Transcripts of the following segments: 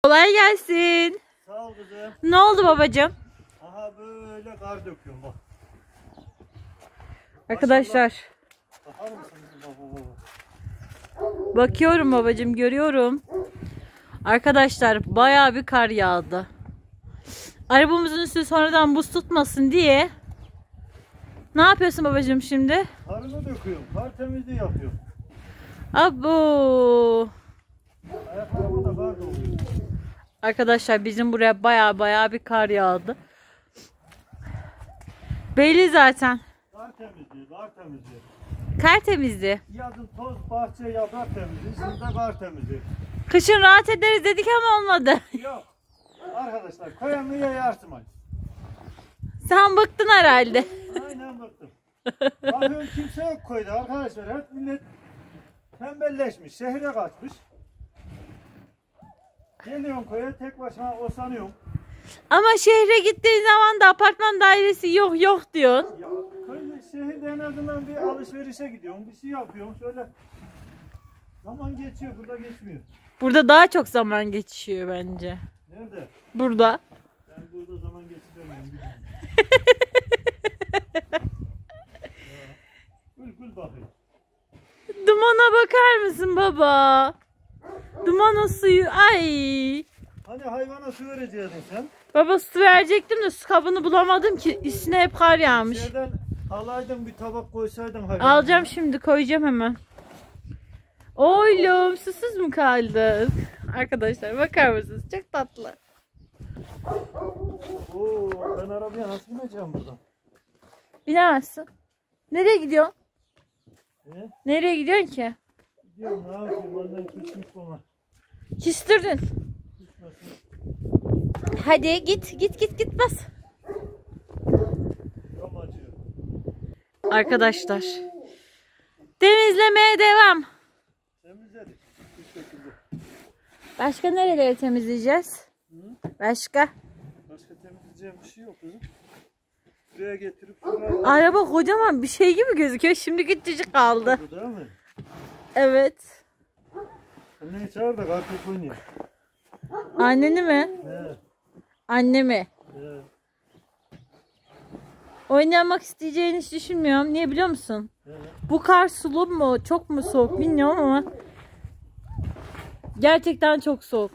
Kolay gelsin. Sağ ol kızım. Ne oldu babacığım? Aha böyle kar döküyorum bak. Arkadaşlar. Bakar mısın baba? Bakıyorum babacığım, görüyorum. Arkadaşlar bayağı bir kar yağdı. Arabamızın üstü sonradan buz tutmasın diye. Ne yapıyorsun babacığım şimdi? Karını döküyorum. Kar temizliği yapıyorum. Abo. Ayaklarıma da kar doluyor. Arkadaşlar bizim buraya bayağı bir kar yağdı. Belli zaten. Kar temizliği, kar temizliği. Kar temizliği. Yazın toz, bahçe, yaprak temizliği. Şimdi de kar temizliği. Kışın rahat ederiz dedik ama olmadı. Yok. Arkadaşlar koyamıyor yarsımayın. Sen bıktın herhalde. Aynen baktım. Bakıyorum kimse yok koyda arkadaşlar. Hep millet tembelleşmiş. Şehre kaçmış. Geliyorum koya tek başıma osanıyorum. Ama şehre gittiğin zaman da apartman dairesi yok diyorsun. Ya köyde şehirde en azından bir alışverişe gidiyorum. Bir şey yapıyorum. Şöyle zaman geçiyor. Burada geçmiyor. Burada daha çok zaman geçiyor bence. Nerede? Burada. Ben burada zaman geçiremiyorum. Gül bakayım. Dumana bakar mısın baba? Dumanın suyu. Ay. Hani hayvana su verecektin sen? Baba su verecektim de su kabını bulamadım ki. Üstüne hep kar yağmış. İçeriden alaydın bir tabak koysaydın hayvana. Alacağım şimdi, koyacağım hemen. Oğlum susuz mu kaldın? Arkadaşlar bakar mısınız? Çok tatlı. Oo, ben arabaya nasıl bineceğim buradan? Bilemezsin. Nereye gidiyorsun? He? Nereye gidiyorsun ki? Gidiyorum ne yapayım? Annen küsmüş bana. Küstürdün. Küsmesin. Hadi git bas. Çok acıyor. Arkadaşlar. Temizlemeye devam. Temizledik. Bu şekilde. Başka nereleri temizleyeceğiz? Hı? Başka? Başka temizleyeceğim bir şey yok kızım. Buraya getirip şuraya... Araba kocaman bir şey gibi gözüküyor. Şimdi küçücük kaldı. Değil mi? Evet. Anneni çağır da kartopu oynayalım. Anneni mi? He. Annemi. He. Oynamak isteyeceğini hiç düşünmüyorum. Niye biliyor musun? He. Bu kar sulu mu? Çok mu soğuk bilmiyorum ama gerçekten çok soğuk.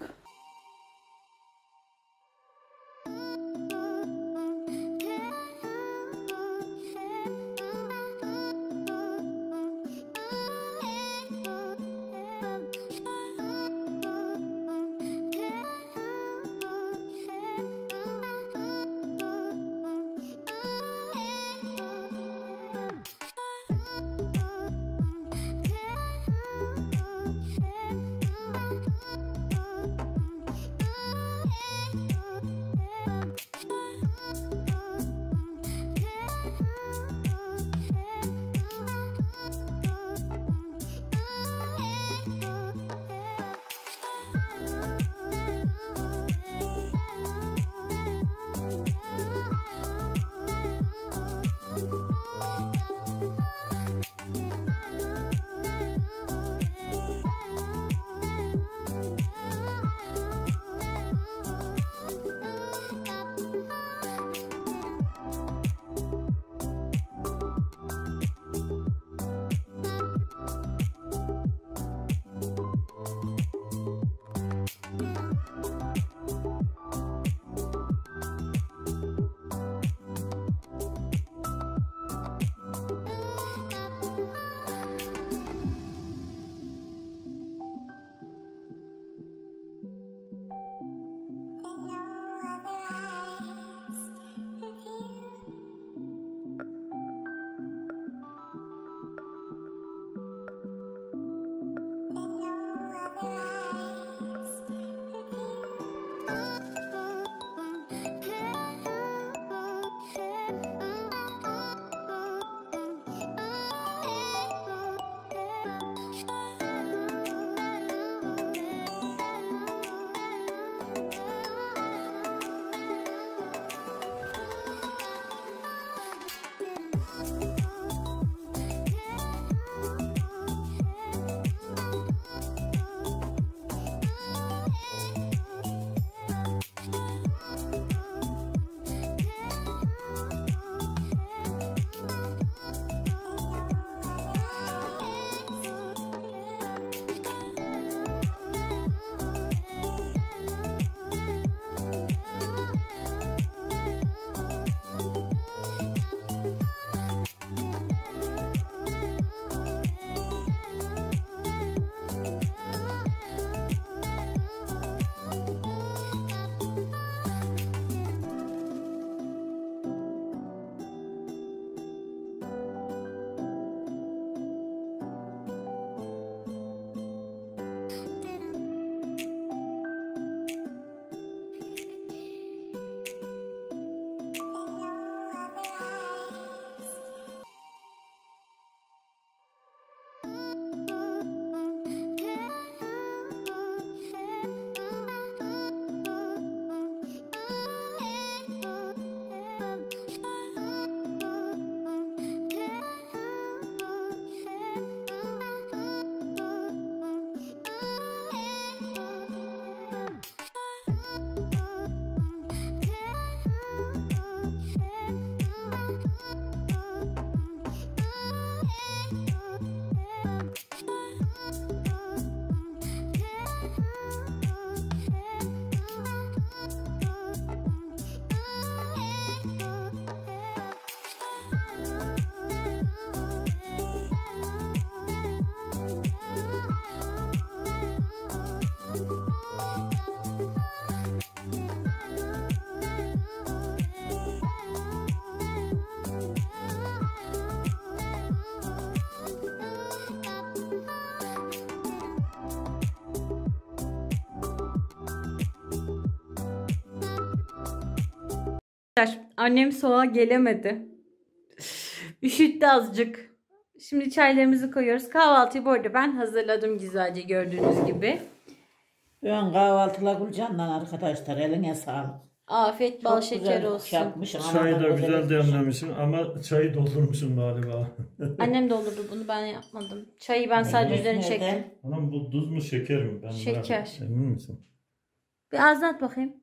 Annem soğuğa gelemedi. Üşüttü azıcık. Şimdi çaylarımızı koyuyoruz. Kahvaltıyı bu arada ben hazırladım güzelce gördüğünüz gibi. Ben kahvaltıla Gülcan'dan arkadaşlar eline sağlık. Afiyet bal Çok şeker güzel olsun. yapmışsın. Çayı da güzel etmiş. demlemişsin ama çayı doldurmuşsun galiba. Annem doldurdu bunu, ben yapmadım. Çayı ben sadece üzerine Nerede? çektim. Anam bu tuz mu şeker mi? Ben Şeker. Emin misin? Bir ağzına at bakayım.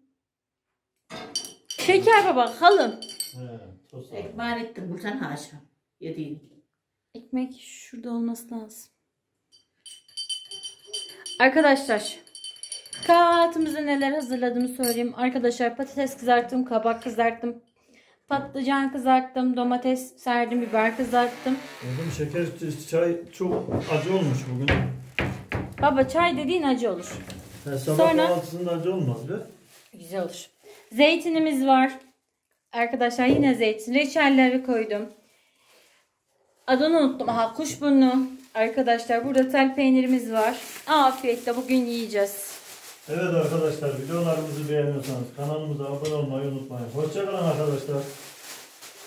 Şeker baba kalın. He, toz. Ekmeğini ettim Gülcan haşa. Yediğin. Ekmek şurada olması lazım. Arkadaşlar kahvaltımıza neler hazırladığımı söyleyeyim. Arkadaşlar patates kızarttım, kabak kızarttım, patlıcan kızarttım, domates serdim, biber kızarttım. Oğlum şeker çay çok acı olmuş bugün. Baba çay dediğin acı olur. Sabah Sonra- kahvaltısında acı olmaz be. Güzel olur. Zeytinimiz var. Arkadaşlar yine zeytin. Reçelleri koydum. Adını unuttum. Aha kuşburnu. Arkadaşlar burada tel peynirimiz var. Afiyetle bugün yiyeceğiz. Evet arkadaşlar videolarımızı beğeniyorsanız kanalımıza abone olmayı unutmayın. Hoşçakalın arkadaşlar.